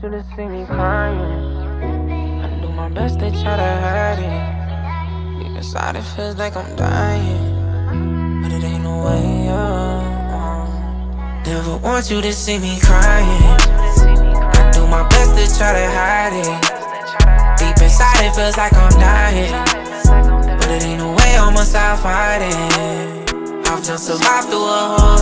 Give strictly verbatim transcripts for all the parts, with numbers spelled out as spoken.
you to see me crying. I do my best to try to hide it. Deep inside it feels like I'm dying, but it ain't no way up. Never want you to see me crying. I do my best to try to hide it. Deep inside it feels like I'm dying, but it ain't no way I must stop fighting. I've just survived through a whole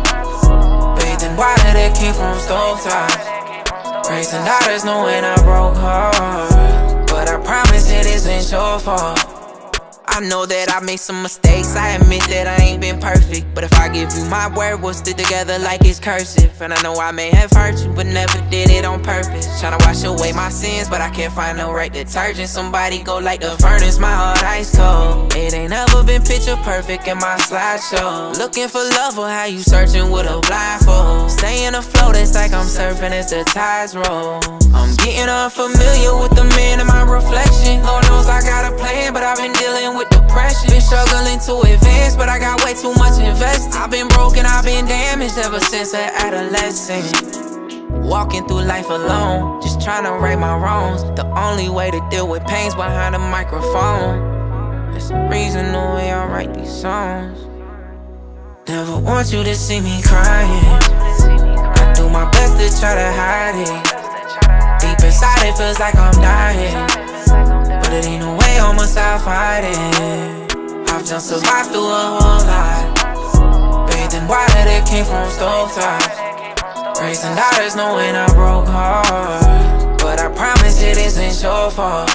lot, bathed in water that came from stovetops, raising daughters knowing I broke hard, but I promise it isn't your fault. I know that I made some mistakes, I admit that I ain't been perfect, but if I give you my word, we'll stick together like it's cursive. And I know I may have hurt you, but never did it on purpose. Tryna wash away my sins, but I can't find no right detergent. Somebody go light the furnace, my heart ice cold. It ain't never been picture perfect in my slideshow. Looking for love, or how you searching with a blindfold? Staying afloat, it's like I'm surfing as the tides roll. I'm getting unfamiliar with the man in my reflection. Lord knows I got a plan, but I've been dealing with depression. Been struggling to advance, but I got way too much invested. I've been broken, I've been damaged ever since an adolescent. Walking through life alone, just trying to right my wrongs. The only way to deal with pain's behind a microphone. That's the reason the way I write these songs. Never want you to see me crying. I do my best to try to hide it. Deep inside it feels like I'm dying, but it ain't no way I must stop fighting. I've just survived through a whole lot, bathed in water that came from stovetops, raising daughters knowing I broke hard, but I promise it isn't your fault.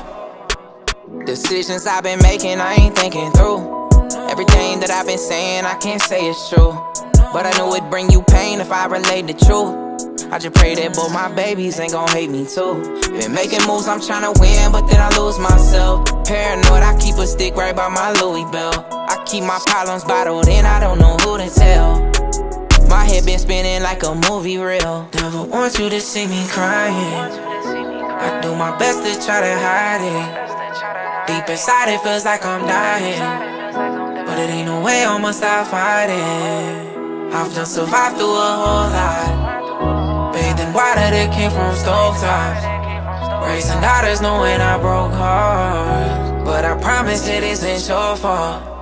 Decisions I've been making, I ain't thinking through. Everything that I've been saying, I can't say it's true, but I knew it'd bring you pain if I relayed the truth. I just pray that both my babies ain't gon' hate me too. Been making moves, I'm tryna win, but then I lose myself. Paranoid, I keep a stick right by my Louis belt. I keep my problems bottled in, I don't know who to tell. My head been spinning like a movie reel. Never want you to see me crying. I do my best to try to hide it. Deep inside it feels like I'm dying, but it ain't no way I must stop fighting. I've just survived through a whole lot, bathed in water that came from stovetops, raising daughters knowing I broke hard, but I promise it isn't your fault.